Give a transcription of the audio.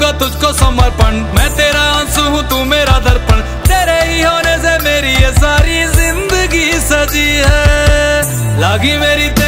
दूंगा तुझको समर्पण। मैं तेरा आंसू हूँ तू मेरा दर्पण, तेरे ही होने से मेरी ये सारी जिंदगी सजी है। लागी मेरी